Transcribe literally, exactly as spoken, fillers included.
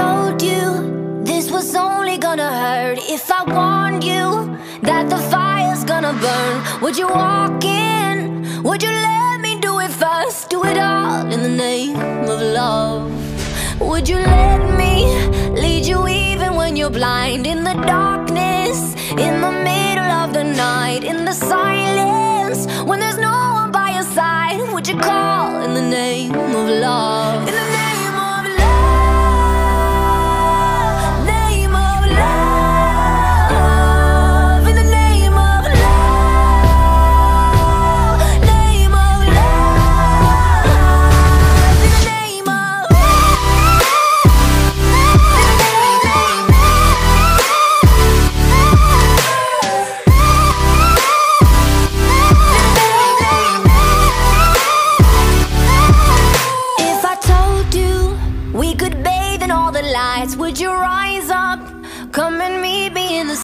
told you this was only gonna hurt, if I warned you that the fire's gonna burn, would you walk in? Would you let me do it first? Do it all in the name of love. Would you let me lead you even when you're blind? In the darkness, in the middle of the night, in the silence, when there's no one by your side, would you call in the name of love? In the name of love, name of love, in the name of love, name of love, in the name of would you rise up? Come and meet me in the